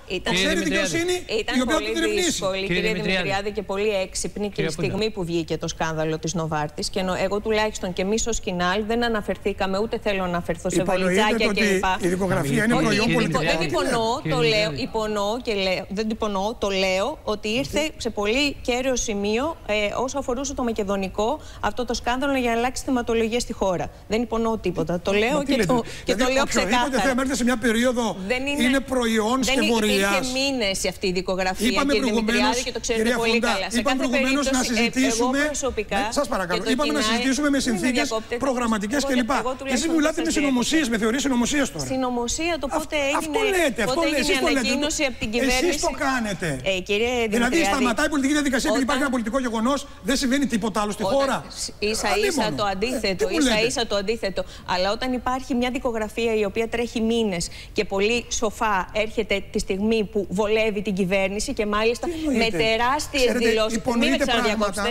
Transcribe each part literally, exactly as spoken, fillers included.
Ήταν, ξέρει δικαιοσύνη η οποία του διερευνήσει. Δύσκολη, κύριε κυρία Δημητριάδη, και πολύ έξυπνη και η στιγμή που βγήκε το σκάνδαλο της Νοβάρτης. Και εγώ τουλάχιστον και εμείς ως Κινάλ δεν αναφερθήκαμε, ούτε θέλω να αναφερθώ σε βαλιτσάκια κλπ. Η δικογραφία είναι προϊόν πολιτικών. Δεν υπονοώ, το λέω, υπονοώ και λέω, δεν υπονοώ, το λέω ότι ήρθε σε πολύ κέριο σημείο ε, όσο αφορούσε το μακεδονικό αυτό το σκάνδαλο για να αλλάξει θεματολογία στη χώρα. Δεν υπονοώ τίποτα. Το λέω και το, και το λέω ξεκάθαρα. Οποιοδήποτε θέμα έρθει σε μια περίοδο είναι, είναι προϊόν σκευωρίας. Δεν υπήρχε μήνες αυτή η δικογραφία, είπαμε κύριε Δημητριάδη, και το ξέρετε πολύ Φοντά, καλά. Σε κάθε περίπτωση, να συζητήσουμε, εγώ προσωπικά, ναι, σας παρακαλώ, είπαμε να συζητήσουμε με συνθήκες προγραμματικές κλπ. Εσείς μιλάτε με συνωμοσίες, με θεωρίες συνωμοσίες τώρα. Συνωμοσία το πότε έγινε, αυτό λέτε, αυτό πότε λέτε, έγινε η ανακοίνωση από την κυβέρνηση. Εσείς το κάνετε. Ε, κύριε δηλαδή σταματάει η πολιτική διαδικασία επειδή υπάρχει ένα πολιτικό γεγονός, δεν συμβαίνει τίποτα άλλο στη χώρα. Ίσα ίσα το αντίθετο. Ίσα ίσα το αντίθετο. Αλλά όταν υπάρχει μια δικογραφία η οποία τρέχει μήνες και πολύ σοφά έρχεται τη στιγμή που βολεύει την κυβέρνηση και μάλιστα με τεράστιες δηλώσεις. Μην με ξαναδιακόψετε.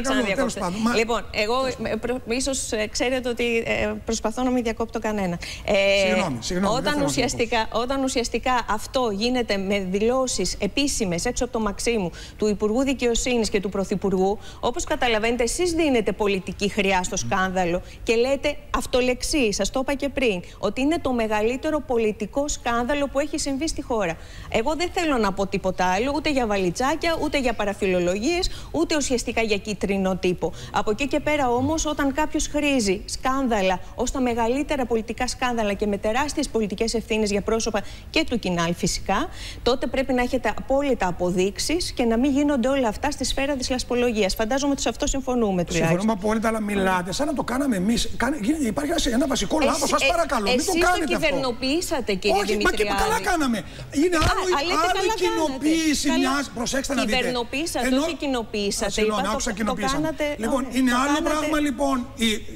Λοιπόν, εγώ ίσως ξέρετε ότι προσπαθώ να μην διακόπτω κανένα. Συγγνώμη, συγγνώμη. Όταν ουσιαστικά, όταν ουσιαστικά αυτό γίνεται με δηλώσεις επίσημες έξω από το Μαξίμου του Υπουργού Δικαιοσύνης και του Πρωθυπουργού, όπως καταλαβαίνετε, εσείς δίνετε πολιτική χρειά στο σκάνδαλο και λέτε αυτολεξί, σας το είπα και πριν, ότι είναι το μεγαλύτερο πολιτικό σκάνδαλο που έχει συμβεί στη χώρα. Εγώ δεν θέλω να πω τίποτα άλλο, ούτε για βαλιτσάκια, ούτε για παραφιλολογίες, ούτε ουσιαστικά για κίτρινο τύπο. Από εκεί και πέρα όμως, όταν κάποιος χρήζει σκάνδαλα ως τα μεγαλύτερα πολιτικά σκάνδαλα και με τεράστιες πολιτικές ευθύνες για πρόσωπα και του Κινάλ φυσικά, τότε πρέπει να έχετε απόλυτα αποδείξεις και να μην γίνονται όλα αυτά στη σφαίρα της λασπολογίας. Φαντάζομαι ότι σε αυτό συμφωνούμε τουλάχιστον. Συμφωνούμε απόλυτα, αλλά μιλάτε σαν να το κάναμε εμείς. Υπάρχει ένα βασικό λάθος, σας παρακαλώ. Μην το κάνετε αυτό. Εσείς το κυβερνοποιήσατε, κύριε Δημητριάδη. Όχι, μα και καλά κάναμε. Είναι άλλο η κοινοποίηση μιας. Προσέξτε να δείτε. Κυβερνοποιήσατε, όχι κοινοποίησατε. Συγγνώμη, άκουσα κοινοποίησαμε. Λοιπόν, είναι άλλο πράγμα λοιπόν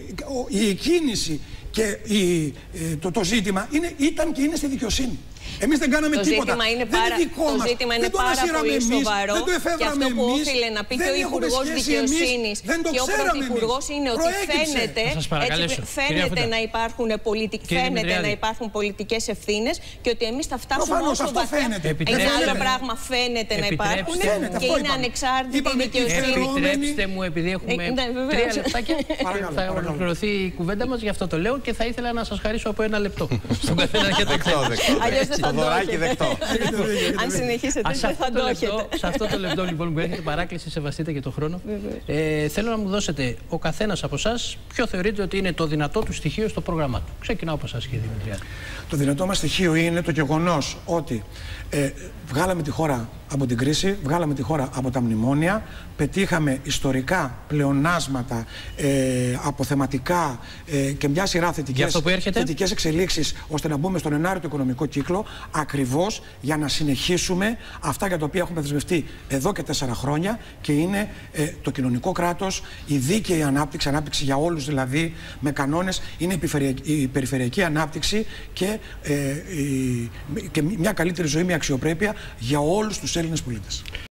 η κίνηση και το ζήτημα ήταν και είναι στη δικαιοσύνη. Εμείς δεν κάναμε το τίποτα. Ζήτημα είναι δεν πάρα, είναι δικό μας. Το ζήτημα είναι δεν το πάρα πολύ εμείς, σοβαρό. Δεν το εφεύραμε και αυτό που εμείς, όφιλε να πει και ο Υπουργός Δικαιοσύνης και ο Πρωθυπουργός είναι ότι φαίνεται, έτσι, φαίνεται, να υπάρχουν, πολιτικ... φαίνεται να υπάρχουν πολιτικές ευθύνες και ότι εμείς θα φτάσουμε προφανώς, όσο βαθιά. Επιτρέπετε. Ένα άλλο πράγμα φαίνεται να υπάρχουν και είναι ανεξάρτητη δικαιοσύνη. Επιτρέψτε μου, επειδή έχουμε τρία λεπτάκια, θα ολοκληρωθεί η κουβέντα μας, γι' αυτό το λέω και θα ήθελα να σας χαρίσω από ένα λεπτό. Στον καθένα για το Αλλιώς δεν θα το έχετε. Αν συνεχίσετε, δεν θα το έχετε. Σε αυτό το λεπτό λοιπόν που έχετε παράκληση, σεβαστείτε και το χρόνο, ε, θέλω να μου δώσετε ο καθένας από εσάς ποιο θεωρείτε ότι είναι το δυνατό του στοιχείο στο πρόγραμμά του. Ξεκινάω από εσάς, κύριε Δημητριάδη. Το δυνατό μας στοιχείο είναι το γεγονός ότι ε, βγάλαμε τη χώρα από την κρίση, βγάλαμε τη χώρα από τα μνημόνια, πετύχαμε ιστορικά πλεονάσματα, ε, αποθεματικά ε, και μια σειρά θετικές, θετικές εξελίξεις ώστε να μπούμε στον ενάρετο οικονομικό κύκλο, ακριβώς για να συνεχίσουμε αυτά για τα οποία έχουμε δεσμευτεί εδώ και τέσσερα χρόνια και είναι ε, το κοινωνικό κράτος, η δίκαιη ανάπτυξη, ανάπτυξη για όλους δηλαδή με κανόνες, είναι η περιφερειακή, η περιφερειακή ανάπτυξη και, ε, η, και μια καλύτερη ζωή με αξιοπρέπεια για όλους τους Έλληνες πολίτες.